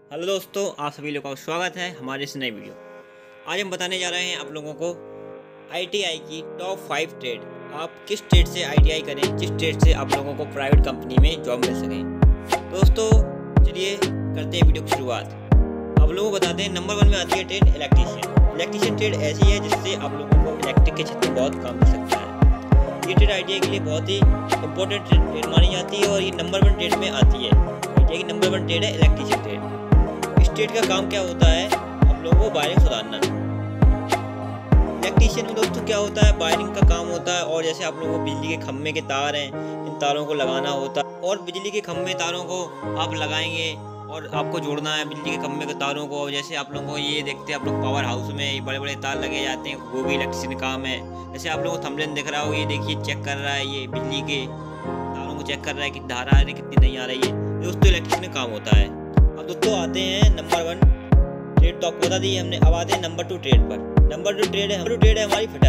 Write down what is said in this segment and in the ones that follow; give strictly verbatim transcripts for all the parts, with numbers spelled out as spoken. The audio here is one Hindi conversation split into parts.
हेलो दोस्तों, आप सभी लोगों का स्वागत है हमारे इस नए वीडियो। आज हम बताने जा रहे हैं आप लोगों को आईटीआई की टॉप फाइव ट्रेड। आप किस ट्रेड से आईटीआई करें, जिस ट्रेड से आप लोगों को प्राइवेट कंपनी में जॉब मिल सके। दोस्तों चलिए करते हैं वीडियो की शुरुआत। आप लोगों को बताते हैं नंबर वन में आती है ट्रेड इलेक्ट्रीशियन। इलेक्ट्रीशियन ट्रेड ऐसी है जिससे आप लोगों को इलेक्ट्रिक के क्षेत्र में बहुत काम मिल सकता है। ये ट्रेड आईटीआई के लिए बहुत ही इंपॉर्टेंट ट्रेड मानी जाती है और ये नंबर वन ट्रेड में आती है। आईटीआई की नंबर वन ट्रेड है इलेक्ट्रीशियन ट्रेड। इस ट्रेड का काम क्या होता है, हम लोगों को वायरिंग सुधारना। इलेक्ट्रीशियन में दोस्तों क्या होता है, वायरिंग का काम होता है। और जैसे आप लोगों को बिजली के खंभे के तार हैं, इन तारों को लगाना होता है और बिजली के खंभे तारों को आप लगाएंगे और आपको जोड़ना है बिजली के खंभे के तारों को। जैसे आप लोगों को ये देखते हैं, आप लोग पावर हाउस में बड़े बड़े तार लगे जाते हैं, वो भी इलेक्ट्रीशियन काम है। जैसे आप लोगों को थंबनेल दिख रहा हो, ये देखिए चेक कर रहा है, ये बिजली के तारों को चेक कर रहा है कि धारा आ रही कितनी नहीं आ रही है। दोस्तों इलेक्ट्रीशियन काम होता है। अब दोस्तों आते हैं नंबर वन ट्रेड तो आपको बता दी हमने। अब आते हैं नंबर टू ट्रेड पर। नंबर टू ट्रेड है नंबर टू ट्रेड है हमारी फिटर।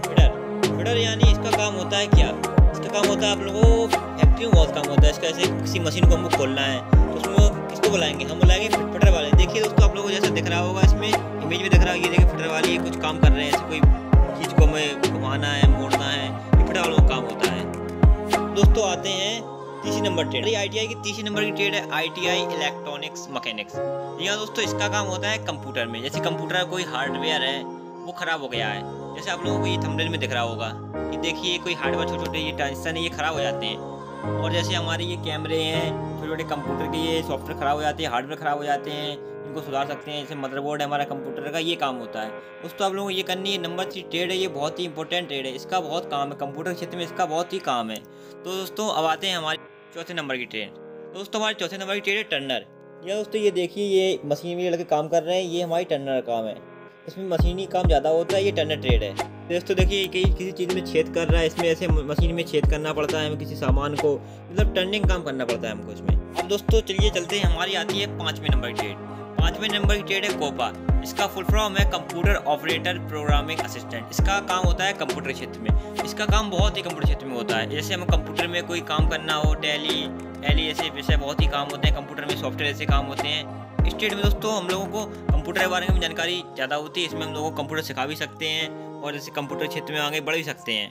फिटर फिटर यानी इसका काम होता है क्या, इसका काम होता है आप लोगों को फैक्ट्री में बहुत काम होता है इसका। ऐसे किसी मशीन को हमको खोलना है तो उसमें किसको बुलाएंगे, हम बुलाएंगे फिटर वाले। देखिए दोस्तों आप लोगों को जैसा दिख रहा होगा, इसमें इमेज में दिख रहा है, ये देखिए फिटर वाले ये कुछ काम कर रहे हैं। ऐसे कोई चीज़ को हमें घुमाना है, मोड़ना है, ये फिटर वालों का काम होता है। दोस्तों आते हैं तीसरी नंबर ट्रेड। आईटीआई की तीसरी नंबर की ट्रेड है आईटीआई इलेक्ट्रॉनिक्स मैकेनिक्स। यहाँ दोस्तों इसका काम होता है कंप्यूटर में। जैसे कंप्यूटर कोई हार्डवेयर है वो खराब हो गया है, जैसे आप लोगों को ये थंबनेल में दिख रहा होगा, ये देखिए कोई हार्डवेयर छोटे छोटे ये ट्रांजिस्टर है, ये खराब हो जाते हैं। और जैसे हमारे ये कैमरे हैं, छोटे छोटे कंप्यूटर के ये सॉफ्टवेयर खराब हो जाते हैं, हार्डवेयर खराब हो जाते हैं, इनको सुधार सकते हैं। जैसे मदरबोर्ड है हमारा कंप्यूटर का, ये काम होता है। दोस्तों आप लोगों को ये करनी है। नंबर थ्री ट्रेड है, ये बहुत ही इंपॉर्टेंट ट्रेड है, इसका बहुत काम है कंप्यूटर के क्षेत्र में, इसका बहुत ही काम है। तो दोस्तों अब आते हैं हमारे चौथे नंबर की ट्रेड। दोस्तों हमारे चौथे नंबर की ट्रेड है टर्नर। ये दोस्तों ये देखिए ये मशीन में लड़के काम कर रहे हैं, ये हमारी टर्नर का काम है। इसमें मशीनी काम ज़्यादा होता है, ये टर्नर ट्रेड है। दोस्तों देखिए कहीं किसी चीज़ में छेद कर रहा है, इसमें ऐसे मशीन में छेद करना पड़ता है हमें, किसी सामान को मतलब टर्निंग काम करना पड़ता है हमको इसमें। अब दोस्तों चलिए चलते हैं, हमारी आती है पाँचवें नंबर की ट्रेड। पाँचवें नंबर की ट्रेड है कोपा। इसका फुल फॉर्म है कंप्यूटर ऑपरेटर प्रोग्रामिंग असिस्टेंट। इसका काम होता है कंप्यूटर क्षेत्र में। इसका काम बहुत ही कंप्यूटर क्षेत्र में होता है। जैसे हमें कंप्यूटर में कोई काम करना हो, टैली टैली ऐसे वैसे बहुत ही काम होते हैं कंप्यूटर में, सॉफ्टवेयर ऐसे काम होते हैं। इस ट्रेड में दोस्तों हम लोगों को कंप्यूटर के बारे में जानकारी ज़्यादा होती है। इसमें हम लोगों को कंप्यूटर सिखा भी सकते हैं और जैसे कंप्यूटर क्षेत्र में आगे बढ़ भी सकते हैं।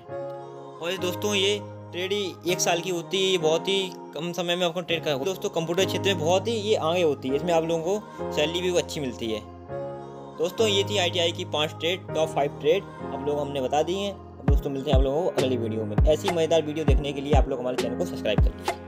और दोस्तों ये ट्रेड ही एक साल की होती है, ये बहुत ही कम समय में आपको ट्रेड कर दोस्तों कंप्यूटर क्षेत्र में बहुत ही ये आगे होती है। इसमें आप लोगों को सैलरी भी अच्छी मिलती है। दोस्तों ये थी आईटीआई की पांच ट्रेड, टॉप फाइव ट्रेड आप लोग हमने बता दी हैं। दोस्तों मिलते हैं आप लोगों को अगली वीडियो में। ऐसी मज़ेदार वीडियो देखने के लिए आप लोग हमारे चैनल को सब्सक्राइब करिए।